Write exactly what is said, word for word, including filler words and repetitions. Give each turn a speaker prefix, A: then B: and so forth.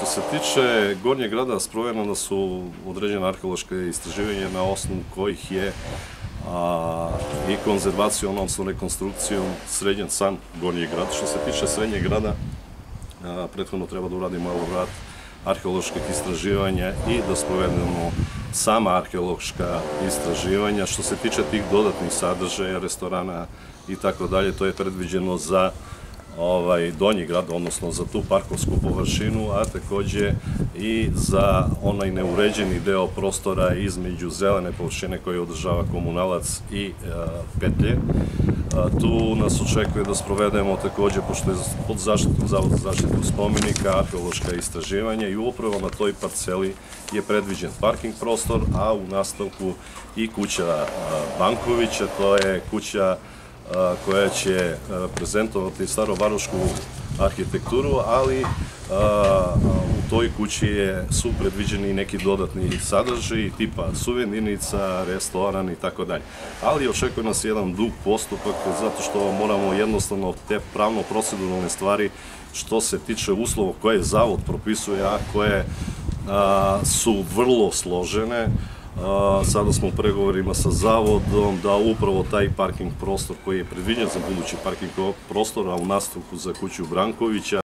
A: se tiče Gornjeg grada, sprovedena su određena arheološka istraživanja na osnovu kojih je a, i konzervacijom, odnosno rekonstrukcijom sređen sam Gornji grad. Što se tiče Srednjeg grada, a, prethodno treba da uradimo elaborat arheoloških istraživanja i da sprovedemo sama arheološka istraživanja. Što se tiče tih dodatnih sadržaja, restorana i tako dalje, to je predviđeno za ovaj Donji grad, odnosno za tu parkovsku površinu, a takođe i za onaj neuređeni deo prostora između zelene površine koje održava komunalac i e, petlje. A, tu nas očekuje da sprovedemo takođe, pošto je pod zaštitom Zavod za zaštitu spomenika, arheološka istraživanja i upravo na toj parceli je predviđen parking prostor, a u nastavku i kuća Bankovića, to je kuća koja će prezentovati starovarošku arhitekturu, ali u toj kući su predviđeni neki dodatni sadržaji tipa suvenirnica, restoran i tako dalje. Ali očekuje nas jedan dug postupak zato što moramo jednostavno te pravno-proceduralne stvari što se tiče uslova koje Zavod propisuje, a koje su vrlo složene. Sada smo u pregovorima sa Zavodom da upravo taj parking prostor koji je predviđen za budući parking prostor, a u nastavku za kuću Brankovića,